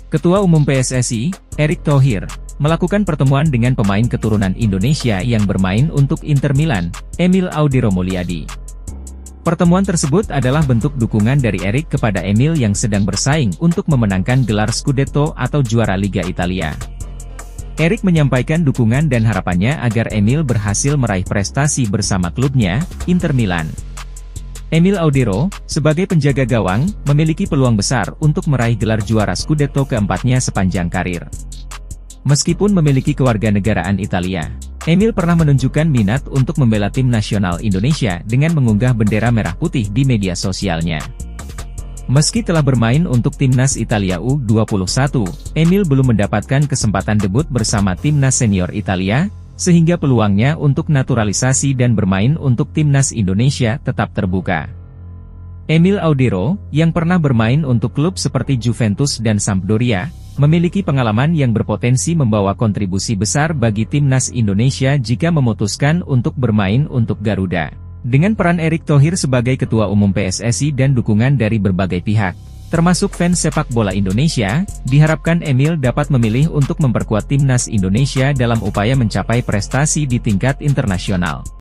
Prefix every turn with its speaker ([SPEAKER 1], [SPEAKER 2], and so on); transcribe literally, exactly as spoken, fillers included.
[SPEAKER 1] Ketua Umum P S S I, Erick Thohir, melakukan pertemuan dengan pemain keturunan Indonesia yang bermain untuk Inter Milan, Emil Audiro Mulyadi. Pertemuan tersebut adalah bentuk dukungan dari Erick kepada Emil yang sedang bersaing untuk memenangkan gelar Scudetto atau juara Liga Italia. Erick menyampaikan dukungan dan harapannya agar Emil berhasil meraih prestasi bersama klubnya, Inter Milan. Emil Audiro, sebagai penjaga gawang, memiliki peluang besar untuk meraih gelar juara Scudetto keempatnya sepanjang karir. Meskipun memiliki kewarganegaraan Italia, Emil pernah menunjukkan minat untuk membela tim nasional Indonesia dengan mengunggah bendera merah putih di media sosialnya. Meski telah bermain untuk timnas Italia U dua puluh satu, Emil belum mendapatkan kesempatan debut bersama timnas senior Italia, sehingga peluangnya untuk naturalisasi dan bermain untuk timnas Indonesia tetap terbuka. Emil Audiro, yang pernah bermain untuk klub seperti Juventus dan Sampdoria, memiliki pengalaman yang berpotensi membawa kontribusi besar bagi timnas Indonesia jika memutuskan untuk bermain untuk Garuda. Dengan peran Erick Thohir sebagai Ketua Umum P S S I dan dukungan dari berbagai pihak, termasuk fans sepak bola Indonesia, diharapkan Emil dapat memilih untuk memperkuat timnas Indonesia dalam upaya mencapai prestasi di tingkat internasional.